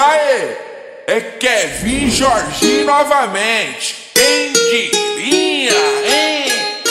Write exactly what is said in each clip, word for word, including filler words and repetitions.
aí, é Kevin Jorginho novamente. Quem diria, hein?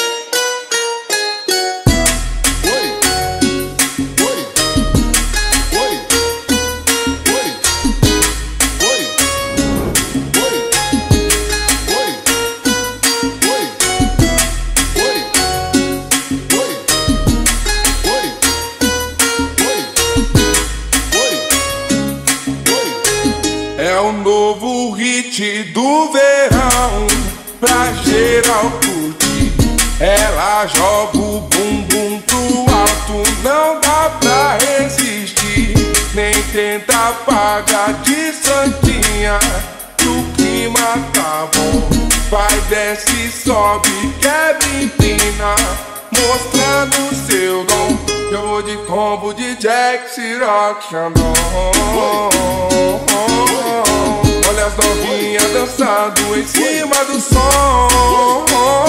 É o novo hit do verão, pra geral curtir. Ela joga o bumbum pro alto, não dá pra resistir. Nem tenta apagar de santinha, que o clima tá bom. Vai, desce, sobe, quebra, empina, mostrando seu dom. Eu vou de combo de Jack, Ciroc, Xandão. Olha as novinhas dançando em cima do som.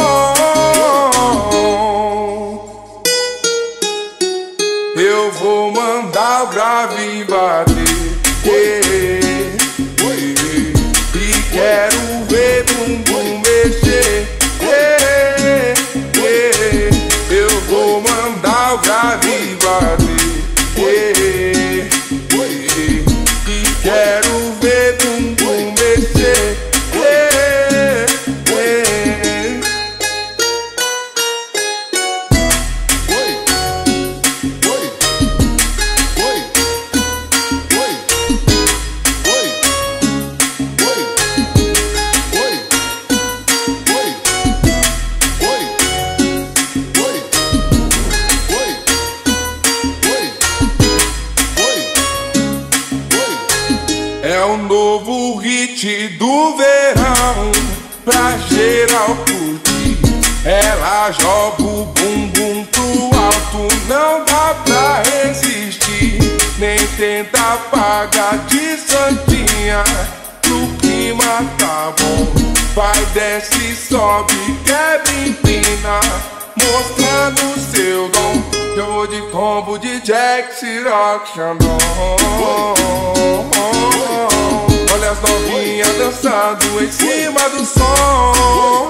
Eu vou mandar o grave bater, yeah, yeah. E quero ver bumbum mexer, yeah, yeah. Eu vou mandar o grave bater, yeah, yeah. E quero ver bumbum mexer, yeah, yeah. É o novo hit do verão, pra geral curtir. Ela joga o bumbum pro alto, não dá pra resistir. Nem tenta apagar de santinha, que o clima tá bom. Vai, desce, sobe, quebra, empina, mostrando seu dom. Eu vou de combo de Jack, Ciroc, Xandão. Olha as novinhas dançando em cima do som.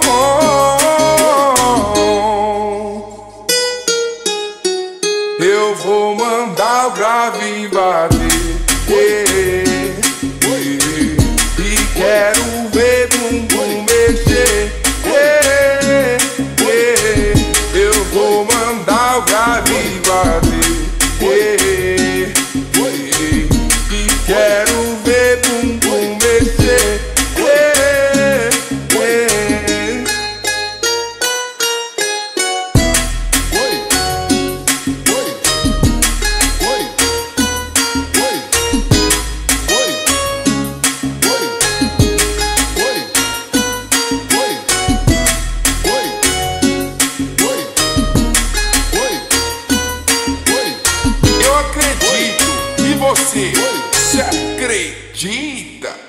Eu vou mandar o grave bater, yeah, yeah. E quero ver bumbum mexer, yeah, yeah. Eu vou mandar o grave bater, yeah, yeah. E quero ver bumbum mexer, yeah, yeah. Eu acredito, e você se acredita?